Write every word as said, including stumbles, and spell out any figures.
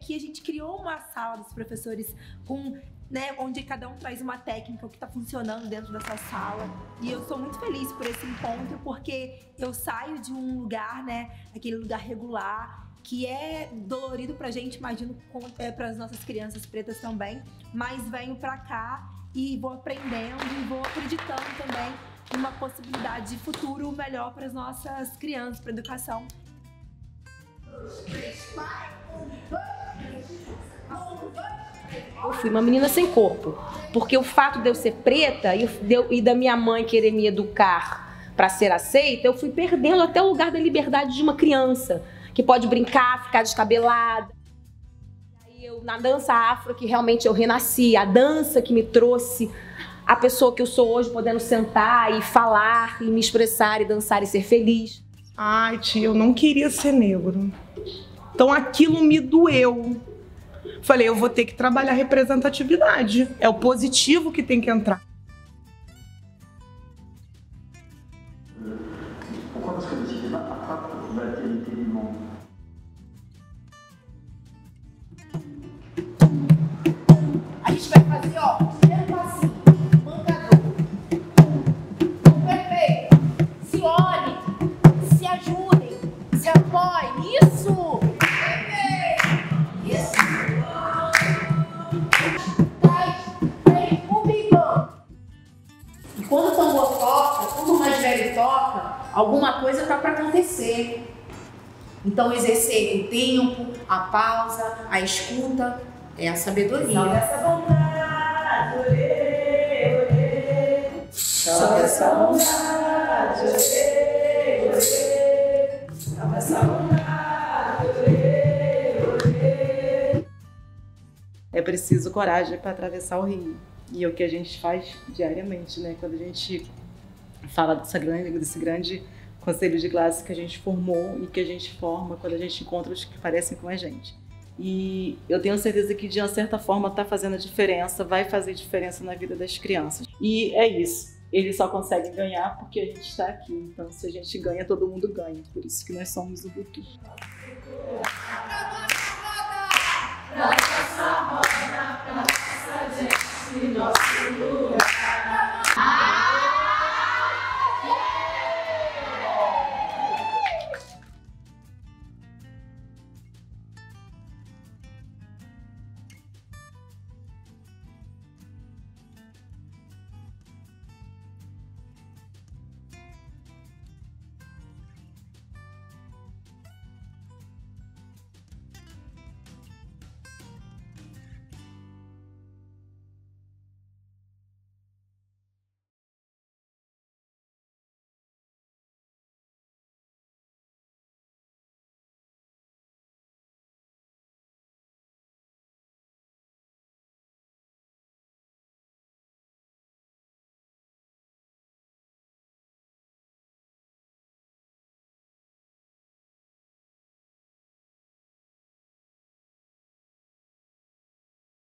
que a gente criou uma sala dos professores com, né, onde cada um traz uma técnica, o que está funcionando dentro dessa sala. E eu sou muito feliz por esse encontro, porque eu saio de um lugar, né, aquele lugar regular, que é dolorido pra gente, imagino, é, para as nossas crianças pretas também, mas venho pra cá e vou aprendendo e vou acreditando também numa possibilidade de futuro melhor para as nossas crianças, para a educação. Eu fui uma menina sem corpo, porque o fato de eu ser preta e, de eu, e da minha mãe querer me educar para ser aceita, eu fui perdendo até o lugar da liberdade de uma criança, que pode brincar, ficar descabelada. E aí eu, na dança afro, que realmente eu renasci, a dança que me trouxe a pessoa que eu sou hoje, podendo sentar e falar, e me expressar, e dançar e ser feliz. Ai, tia, eu não queria ser negro. Então aquilo me doeu. Falei, eu vou ter que trabalhar representatividade. É o positivo que tem que entrar. A gente vai fazer, ó, primeiro passinho, mancador. Perfeito. Se olhem, se ajudem, se apoiem. Isso! Perfeito! Isso! Trás, vem, um bigão. E quando o tambor toca, quando o mais velho toca, alguma coisa tá para acontecer. Então, exercer o tempo, a pausa, a escuta, é a sabedoria. Salve essa vontade, olê, olê. Salve essa vontade, olê, olê. Salve essa vontade, olê, olê. É preciso coragem para atravessar o rio. E é o que a gente faz diariamente, né? Quando a gente fala dessa grande, desse grande conselho de classe que a gente formou e que a gente forma quando a gente encontra os que parecem com a gente. E eu tenho certeza que, de uma certa forma, está fazendo a diferença, vai fazer diferença na vida das crianças. E é isso, eles só conseguem ganhar porque a gente está aqui. Então, se a gente ganha, todo mundo ganha. Por isso que nós somos o Ubuntu. Pra nossa roda, pra nossa gente, nosso